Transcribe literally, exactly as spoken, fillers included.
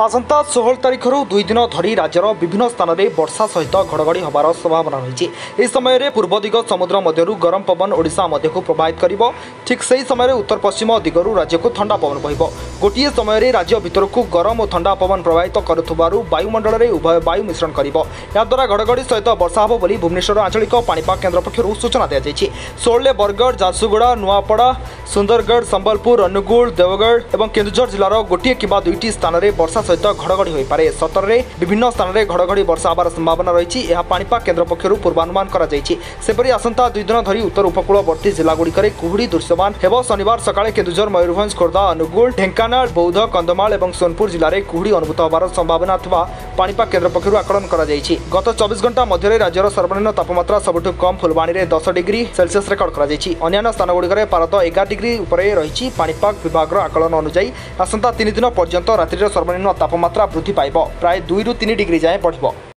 आसंता षोहल तारिख दुई दिन धरी राज्यर विभिन्न स्थान में वर्षा सहित घड़घड़ी हबार संभावना रही। इस समय पूर्व दिग समुद्र मध्य गरम पवन ओडिशा मध्य को प्रभावित कर ठीक से समय उत्तर पश्चिम दिगरू राज्य को ठंडा पवन बह गोटे समय राज्य भितर को गरम और ठंडा पवन प्रभावित करुवर वायुमंडल में उभय वायु मिश्रण करद्वारा घड़घड़ी सहित वर्षा हो बोली भुवनेश्वर आंचलिक पाणीपाग केन्द्र पक्षर सूचना दी जाएगी। षोहल बरगढ़ झारसुगुड़ा नुआपड़ा सुंदरगढ़ संबलपुर अनुगुल देवगढ़ और केन्दुझर जिलार गोटे कि दुईटी स्थान में वर्षा सहित घड़घड़ी हो पारे। सतर में विभिन्न स्थान में घड़घड़ी वर्षा हबार संभावना रही। पाणीपाग केन्द्र पक्षर पूर्वानुमान सेपरी आसंता दुई दिन धरी उत्तर उपकूलवर्ती जिलागुड़िक कुहुड़ी दृश्यमान हेब। शनिवार सकाळे केन्दुझर मयूरभंज खोर्धा अनुगुल ढेंकानाल बौद्ध कंधमाल और सोनपुर जिले में कुहुड़ी अनुभूत होबार संभावना थिबा पाणीपाग केन्द्र पक्षर आकलन करा जायछि। गत चौबीस घंटा मध्य राज्यर सर्वनिम्न तापमात्रा सबुठ कम फुलबाणी में दस डिग्री सेल्सियस रेकर्ड करा जायछि। अन्य स्थानगुड़िक पारद एगार डिग्री उपरे रही। पाणीपाग विभाग आकलन अनुसार आसंता तीन दिन पर्यंत रात्रि सर्वनिम्न तापमात्रा वृद्धि पाइब प्राय दुई रु तीन डिग्री जाए बढ़िब।